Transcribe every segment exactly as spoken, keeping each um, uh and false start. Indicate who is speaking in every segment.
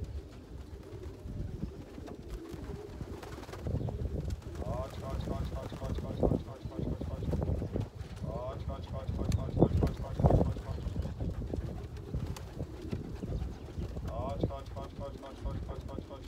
Speaker 1: Chodź, chodź, chodź, chodź, chodź, chodź, chodź, chodź, chodź, chodź, chodź. Chodź, chodź, chodź, chodź, chodź, chodź, chodź, chodź, chodź, chodź, chodź. Chodź, chodź, chodź, chodź, chodź, chodź, chodź, chodź, chodź.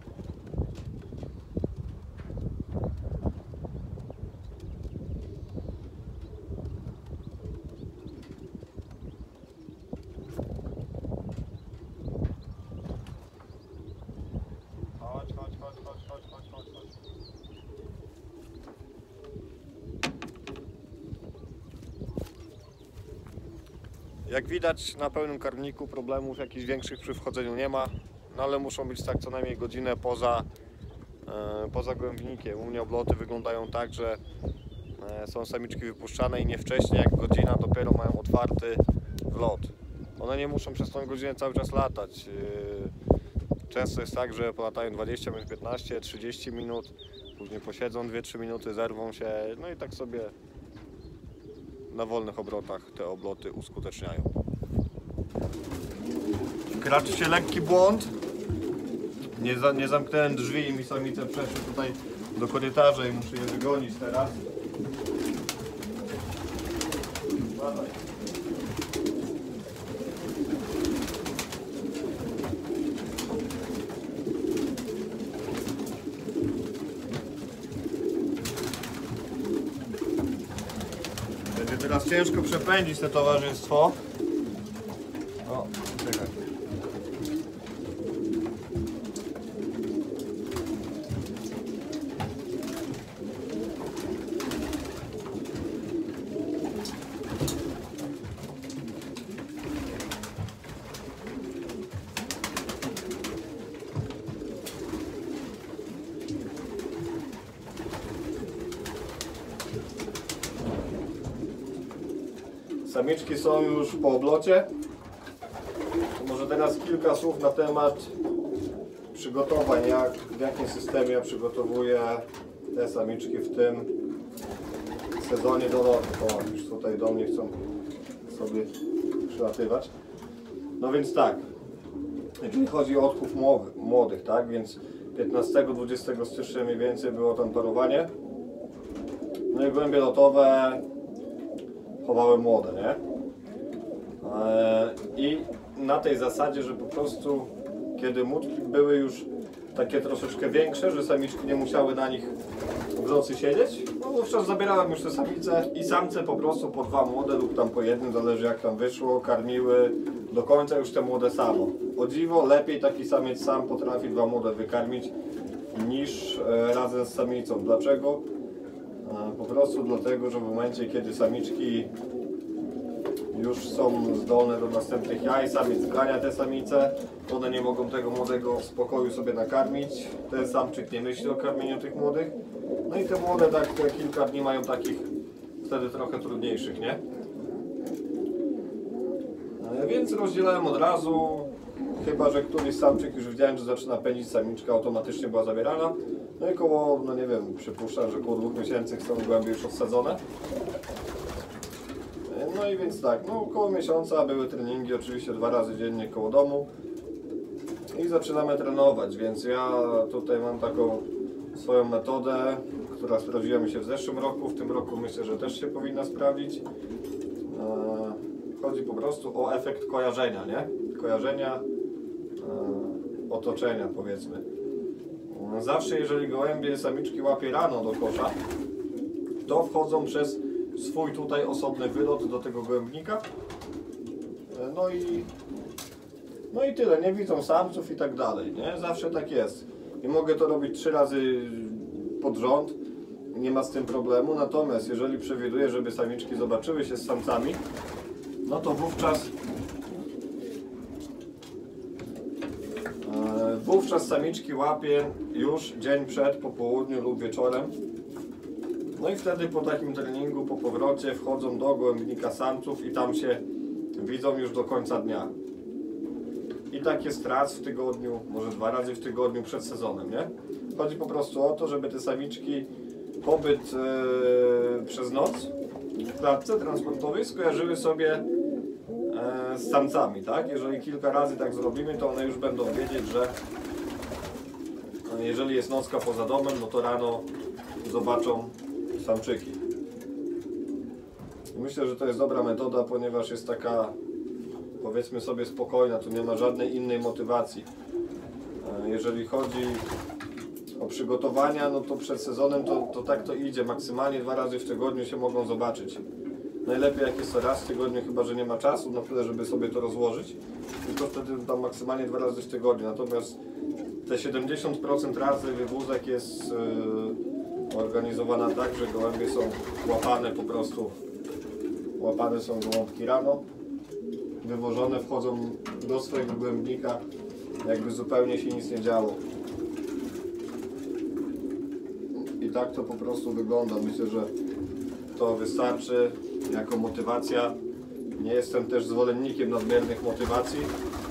Speaker 1: Chodź, chodź, chodź, chodź, chodź, chodź, chodź, chodź. Jak widać, na pełnym karmniku problemów jakichś większych przy wchodzeniu nie ma, no ale muszą być tak co najmniej godzinę poza, e, poza głębnikiem. U mnie obloty wyglądają tak, że e, są samiczki wypuszczane i nie wcześniej jak godzina dopiero mają otwarty wlot. One nie muszą przez tą godzinę cały czas latać. E, często jest tak, że polatają dwadzieścia, piętnaście, trzydzieści minut, później posiedzą dwie trzy minuty, zerwą się, no i tak sobie na wolnych obrotach te obloty uskuteczniają. Wkraczy się lekki błąd. Nie, za, nie zamknąłem drzwi i mi samice przeszły tutaj do korytarza i muszę je wygonić teraz. Badaj. Będzie teraz ciężko przepędzić to towarzystwo. O, czekaj. Samiczki są już po oblocie. To może teraz kilka słów na temat przygotowań, jak, w jakim systemie ja przygotowuję te samiczki w tym sezonie do lotu. O, już tutaj do mnie chcą sobie przylatywać. No więc tak, jeżeli chodzi o odchów młodych, tak, więc piętnastego dwudziestego stycznia mniej więcej było tam parowanie. No i głębie lotowe chowały młode, nie? I na tej zasadzie, że po prostu kiedy młódki były już takie troszeczkę większe, że samiczki nie musiały na nich w nocy siedzieć, no wówczas zabierałem już te samice i samce po prostu po dwa młode lub tam po jednym, zależy jak tam wyszło, karmiły do końca już te młode samo. O dziwo, lepiej taki samiec sam potrafi dwa młode wykarmić niż e, razem z samicą. Dlaczego? E, po prostu dlatego, że w momencie kiedy samiczki już są zdolne do następnych jaj, samiec zgania te samice, one nie mogą tego młodego w spokoju sobie nakarmić, ten samczyk nie myśli o karmieniu tych młodych, no i te młode tak te kilka dni mają takich wtedy trochę trudniejszych, nie? E, więc rozdzielałem od razu, chyba że któryś samczyk już widziałem, że zaczyna pędzić, samiczka automatycznie była zabierana, no i koło, no nie wiem, przypuszczam, że koło dwóch miesięcy są głębiej już odsadzone. No i więc tak, no około miesiąca były treningi oczywiście dwa razy dziennie koło domu i zaczynamy trenować, więc ja tutaj mam taką swoją metodę, która sprawdziła mi się w zeszłym roku, w tym roku myślę, że też się powinna sprawdzić. Chodzi po prostu o efekt kojarzenia, nie? Kojarzenia otoczenia, powiedzmy. Zawsze jeżeli gołębie samiczki łapie rano do kosza, to wchodzą przez swój tutaj osobny wylot do tego gołębnika. No i no i tyle, nie widzą samców i tak dalej, nie? Zawsze tak jest. I mogę to robić trzy razy pod rząd, nie ma z tym problemu. Natomiast jeżeli przewiduję, żeby samiczki zobaczyły się z samcami, no to wówczas e, wówczas samiczki łapię już dzień przed, po południu lub wieczorem. No i wtedy po takim treningu, po powrocie wchodzą do gołębnika samców i tam się widzą już do końca dnia. I tak jest raz w tygodniu, może dwa razy w tygodniu przed sezonem, nie? Chodzi po prostu o to, żeby te samiczki pobyt e, przez noc w klatce transportowej skojarzyły sobie e, z samcami, tak? Jeżeli kilka razy tak zrobimy, to one już będą wiedzieć, że jeżeli jest nocka poza domem, no to rano zobaczą samczyki. Myślę, że to jest dobra metoda, ponieważ jest taka, powiedzmy sobie, spokojna, tu nie ma żadnej innej motywacji. Jeżeli chodzi o przygotowania, no to przed sezonem to, to tak to idzie, maksymalnie dwa razy w tygodniu się mogą zobaczyć. Najlepiej jak jest to raz w tygodniu, chyba że nie ma czasu na tyle, żeby sobie to rozłożyć, tylko wtedy tam maksymalnie dwa razy w tygodniu. Natomiast te siedemdziesiąt procent razy wywózek jest yy, organizowana tak, że gołębie są łapane po prostu, łapane są gołąbki rano, wywożone, wchodzą do swojego gołębnika, jakby zupełnie się nic nie działo. I tak to po prostu wygląda. Myślę, że to wystarczy jako motywacja. Nie jestem też zwolennikiem nadmiernych motywacji.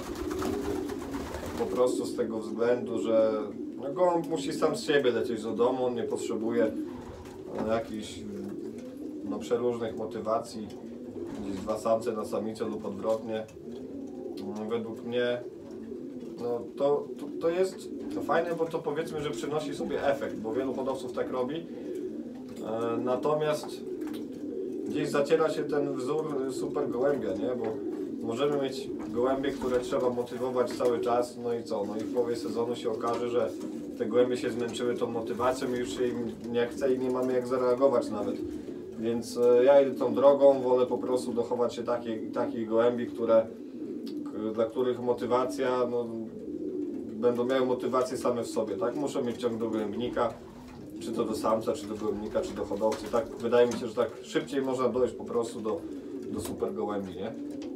Speaker 1: Po prostu z tego względu, że no, gołąb musi sam z siebie lecieć do domu, on nie potrzebuje no, jakichś no, przeróżnych motywacji. Gdzieś dwa samce na samicę lub odwrotnie. Według mnie no, to, to, to jest to fajne, bo to powiedzmy, że przynosi sobie efekt, bo wielu hodowców tak robi. E, natomiast gdzieś zaciera się ten wzór super gołębia, nie? Bo możemy mieć gołębie, które trzeba motywować cały czas, no i co? No i w połowie sezonu się okaże, że te gołębie się zmęczyły tą motywacją i już się im nie chce i nie mamy jak zareagować nawet. Więc e, ja idę tą drogą, wolę po prostu dochować się takich, takich gołębi, które, dla których motywacja, no, będą miały motywację same w sobie, tak? Muszą mieć ciąg do gołębnika, czy to do samca, czy do gołębnika, czy do hodowcy, tak? Wydaje mi się, że tak szybciej można dojść po prostu do, do super gołębi, nie?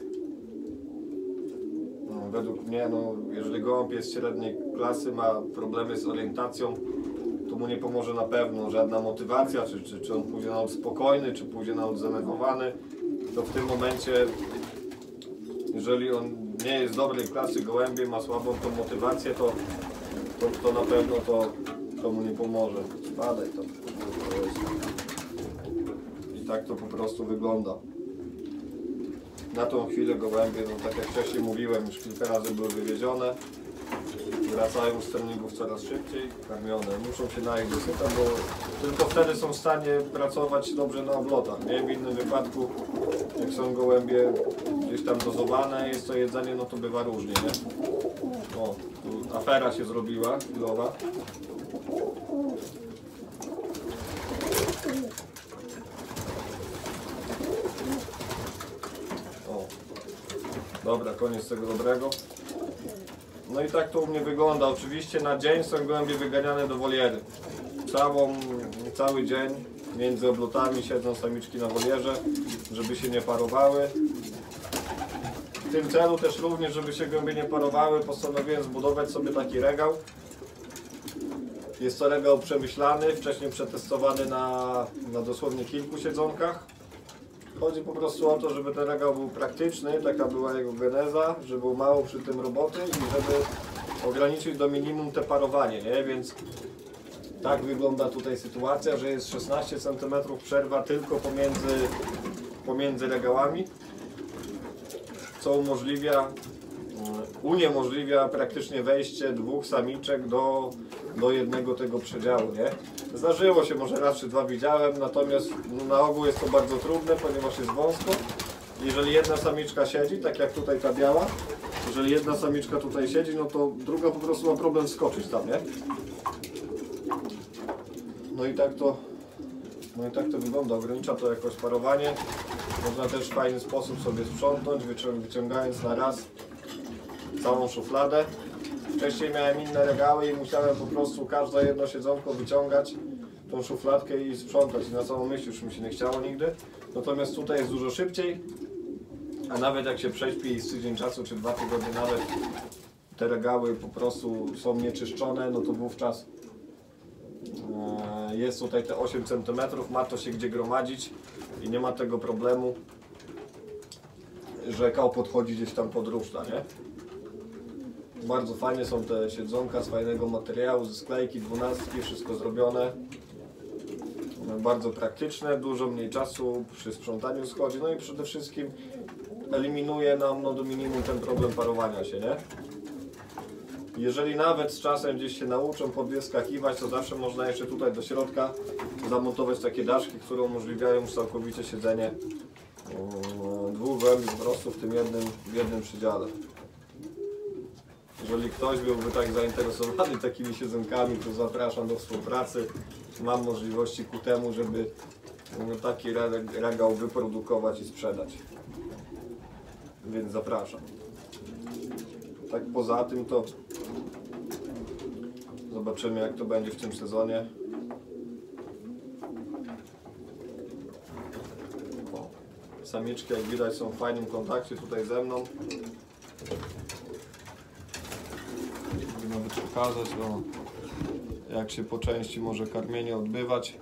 Speaker 1: No, według mnie, no, jeżeli gołąb jest średniej klasy, ma problemy z orientacją, to mu nie pomoże na pewno żadna motywacja, czy, czy, czy on pójdzie na lot spokojny, czy pójdzie na lot zdenerwowany, to w tym momencie, jeżeli on nie jest dobrej klasy gołębie, ma słabą tą motywację, to, to, to na pewno to, to mu nie pomoże. Spadaj to. I tak to po prostu wygląda. Na tą chwilę gołębie, no tak jak wcześniej mówiłem, już kilka razy były wywiezione. Wracają z treningów coraz szybciej, karmione. Muszą się najeść dosyta, bo tylko wtedy są w stanie pracować dobrze na oblotach. Nie? W innym wypadku, jak są gołębie gdzieś tam dozowane jest to jedzenie, no to bywa różnie, nie? O, tu afera się zrobiła chwilowa. O, dobra, koniec tego dobrego. No i tak to u mnie wygląda. Oczywiście na dzień są gołębie wyganiane do woliery. Całą, cały dzień między oblotami siedzą samiczki na wolierze, żeby się nie parowały. W tym celu też również, żeby się gołębie nie parowały, postanowiłem zbudować sobie taki regał. Jest to regał przemyślany, wcześniej przetestowany na, na dosłownie kilku siedzonkach. Chodzi po prostu o to, żeby ten regał był praktyczny, taka była jego geneza, żeby było mało przy tym roboty i żeby ograniczyć do minimum te parowanie, nie? Więc tak wygląda tutaj sytuacja, że jest szesnaście centymetrów przerwa tylko pomiędzy, pomiędzy regałami, co umożliwia, uniemożliwia praktycznie wejście dwóch samiczek do, do jednego tego przedziału, nie? Zdarzyło się, może raz czy dwa widziałem, natomiast no, na ogół jest to bardzo trudne, ponieważ jest wąsko. Jeżeli jedna samiczka siedzi, tak jak tutaj ta biała, jeżeli jedna samiczka tutaj siedzi, no to druga po prostu ma problem skoczyć tam, nie? No i tak to, no i tak to wygląda, ogranicza to jakoś parowanie. Można też w fajny sposób sobie sprzątnąć, wyciągając na raz całą szufladę. Wcześniej miałem inne regały i musiałem po prostu każde jedno siedzonko wyciągać, tą szufladkę i sprzątać. I na samą myśl już mi się nie chciało nigdy. Natomiast tutaj jest dużo szybciej, a nawet jak się prześpi z tydzień czasu czy dwa tygodnie nawet te regały po prostu są nieczyszczone, no to wówczas jest tutaj te osiem centymetrów, ma to się gdzie gromadzić i nie ma tego problemu, że kał podchodzi gdzieś tam pod ruszta, nie? Bardzo fajnie są te siedzonka z fajnego materiału, ze sklejki, dwunastki, wszystko zrobione. Bardzo praktyczne, dużo mniej czasu przy sprzątaniu schodzi, no i przede wszystkim eliminuje nam no, do minimum ten problem parowania się, nie? Jeżeli nawet z czasem gdzieś się nauczą podwyskakiwać, to zawsze można jeszcze tutaj do środka zamontować takie daszki, które umożliwiają już całkowicie siedzenie dwóch gołębi po prostu w tym jednym, w jednym przedziale. Jeżeli ktoś byłby tak zainteresowany takimi siedzonkami, to zapraszam do współpracy. Mam możliwości ku temu, żeby taki regał wyprodukować i sprzedać. Więc zapraszam. Tak poza tym to zobaczymy, jak to będzie w tym sezonie. O, samiczki, jak widać, są w fajnym kontakcie tutaj ze mną. Nawet pokazać, o, jak się po części może karmienie odbywać.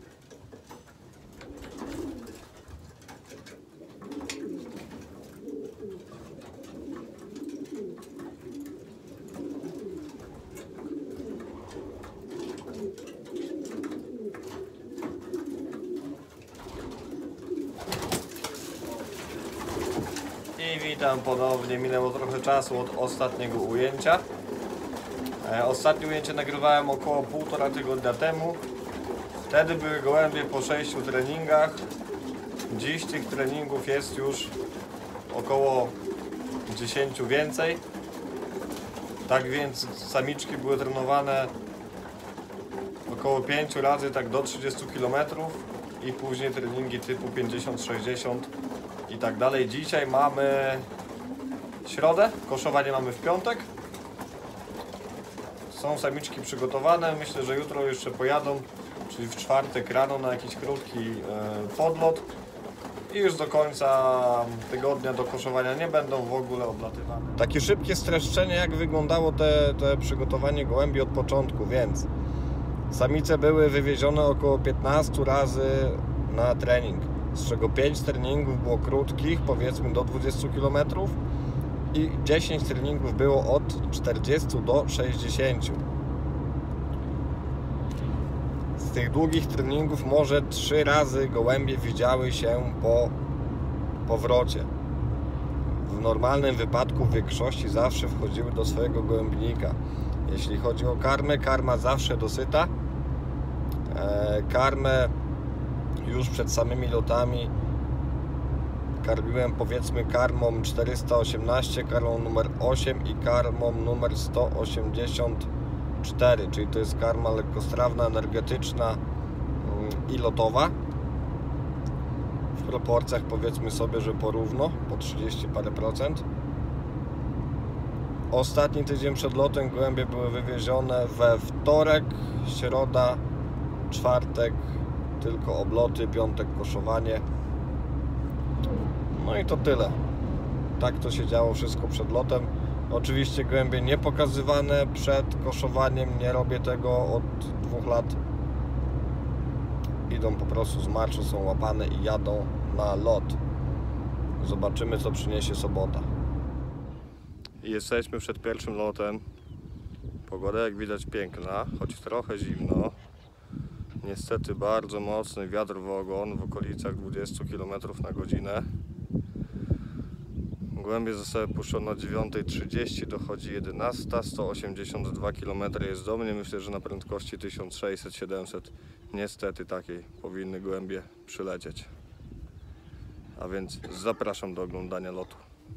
Speaker 1: I witam ponownie, minęło trochę czasu od ostatniego ujęcia. Ostatnie ujęcie nagrywałem około półtora tygodnia temu. Wtedy były gołębie po sześciu treningach. Dziś tych treningów jest już około dziesięciu więcej. Tak więc samiczki były trenowane około pięciu razy, tak do trzydziestu kilometrów i później treningi typu pięćdziesiąt sześćdziesiąt i tak dalej. Dzisiaj mamy środę, koszowanie mamy w piątek. Są samiczki przygotowane, myślę, że jutro jeszcze pojadą, czyli w czwartek rano na jakiś krótki e, podlot i już do końca tygodnia do koszowania nie będą w ogóle odlatywane. Takie szybkie streszczenie, jak wyglądało te, te przygotowanie gołębi od początku, więc samice były wywiezione około piętnastu razy na trening, z czego pięć treningów było krótkich, powiedzmy do dwudziestu kilometrów, i dziesięć treningów było od czterdziestu do sześćdziesięciu. Z tych długich treningów może trzy razy gołębie widziały się po powrocie. W normalnym wypadku w większości zawsze wchodziły do swojego gołębnika. Jeśli chodzi o karmę, karma zawsze dosyta. Karmę już przed samymi lotami karmiłem powiedzmy karmą czterysta osiemnaście, karmą numer osiem i karmą numer sto osiemdziesiąt cztery, czyli to jest karma lekkostrawna, energetyczna i lotowa. W proporcjach powiedzmy sobie, że porówno, po trzydzieści parę procent. Ostatni tydzień przed lotem gołębie były wywiezione we wtorek, środa, czwartek tylko obloty, piątek koszowanie. No i to tyle. Tak to się działo wszystko przed lotem. Oczywiście gołębie nie pokazywane przed koszowaniem, nie robię tego od dwóch lat. Idą po prostu z marszu, są łapane i jadą na lot. Zobaczymy, co przyniesie sobota. Jesteśmy przed pierwszym lotem. Pogoda, jak widać, piękna, choć trochę zimno. Niestety bardzo mocny wiatr w ogon w okolicach dwadzieścia kilometrów na godzinę. Gołębie zostały puszczone o dziewiąta trzydzieści, dochodzi jedenasta, sto osiemdziesiąt dwa kilometry jest do mnie. Myślę, że na prędkości tysiąc sześćset siedemset niestety takiej powinny gołębie przylecieć. A więc zapraszam do oglądania lotu.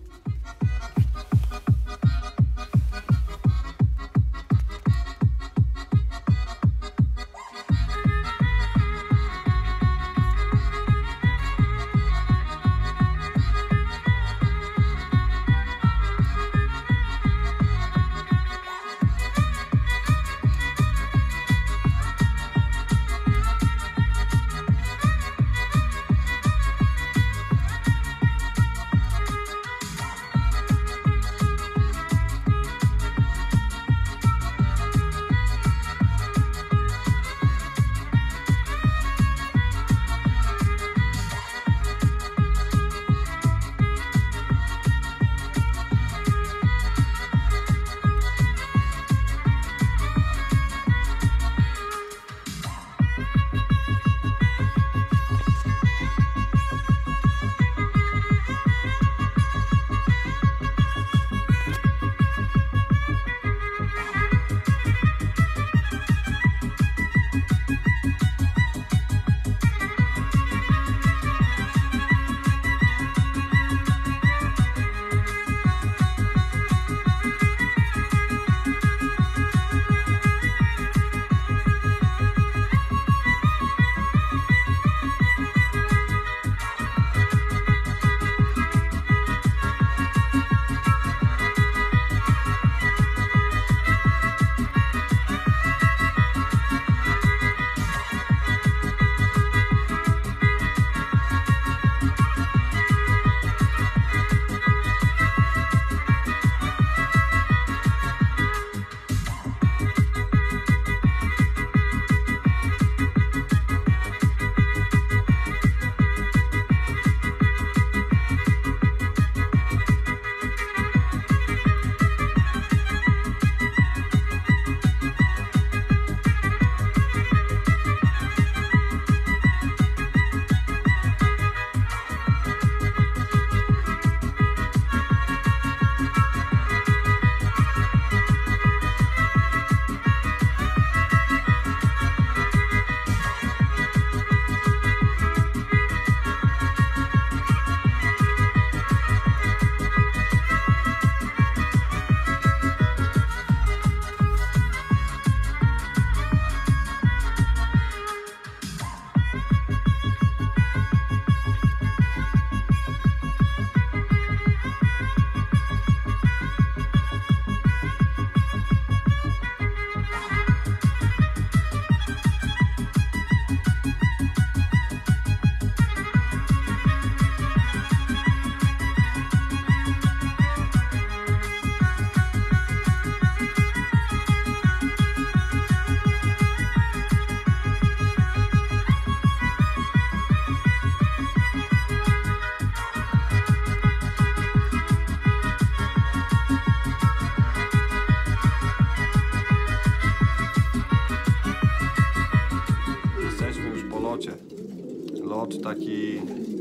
Speaker 1: Lot taki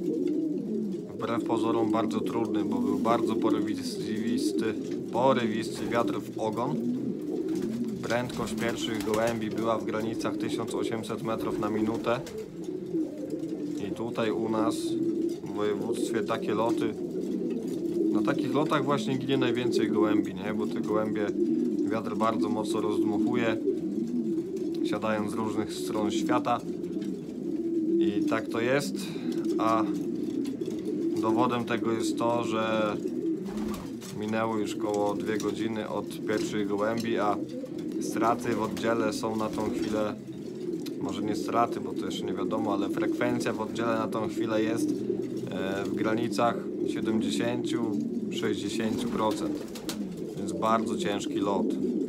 Speaker 1: wbrew pozorom bardzo trudny, bo był bardzo porywisty, porywisty wiatr w ogon. Prędkość pierwszych gołębi była w granicach tysiąc osiemset metrów na minutę. I tutaj u nas województwie takie loty. Na takich lotach właśnie ginie najwięcej gołębi, nie? Bo te gołębie wiatr bardzo mocno rozdmuchuje, siadają z różnych stron świata i tak to jest, a dowodem tego jest to, że minęło już około dwie godziny od pierwszych gołębi, a straty w oddziale są na tą chwilę, może nie straty, bo to jeszcze nie wiadomo, ale frekwencja w oddziale na tą chwilę jest w granicach siedemdziesiąt do sześćdziesięciu procent, więc bardzo ciężki lot.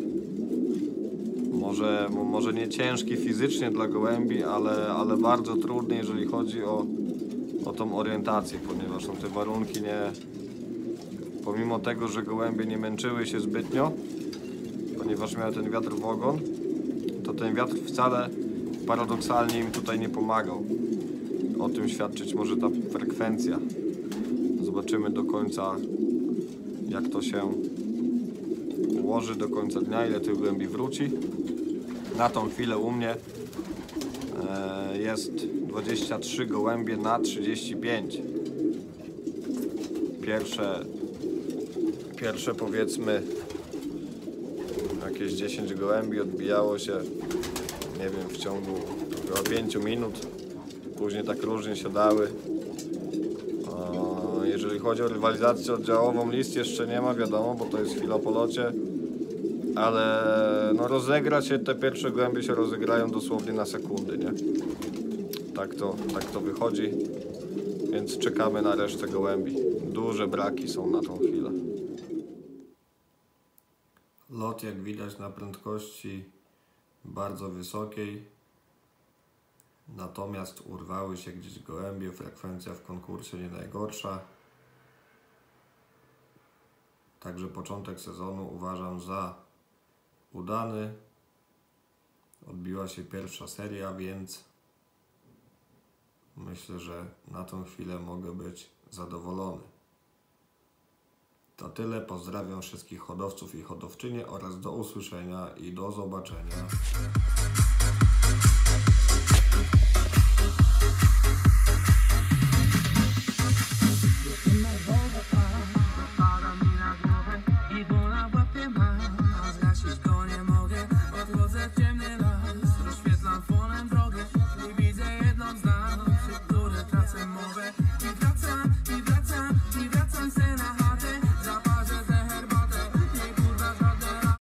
Speaker 1: Może, może nie ciężki fizycznie dla gołębi, ale, ale bardzo trudny, jeżeli chodzi o, o tą orientację, ponieważ są te warunki nie... Pomimo tego, że gołębie nie męczyły się zbytnio, ponieważ miały ten wiatr w ogon, to ten wiatr wcale paradoksalnie im tutaj nie pomagał. O tym świadczyć może ta frekwencja. Zobaczymy do końca, jak to się ułoży do końca dnia, ile tych gołębi wróci. Na tą chwilę u mnie e, jest dwadzieścia trzy gołębie na trzydzieści pięć. Pierwsze, pierwsze powiedzmy jakieś dziesięć gołębi odbijało się, nie wiem, w ciągu około pięciu minut. Później tak różnie siadały. Jeżeli chodzi o rywalizację oddziałową, list jeszcze nie ma, wiadomo, bo to jest chwila po locie. Ale no rozegra się, te pierwsze gołębie się rozegrają dosłownie na sekundy, nie? Tak to, tak to wychodzi, więc czekamy na resztę gołębi. Duże braki są na tą chwilę. Lot, jak widać, na prędkości bardzo wysokiej. Natomiast urwały się gdzieś gołębie, frekwencja w konkursie nie najgorsza. Także początek sezonu uważam za udany. Odbiła się pierwsza seria, więc myślę, że na tą chwilę mogę być zadowolony. To tyle. Pozdrawiam wszystkich hodowców i hodowczynie oraz do usłyszenia i do zobaczenia.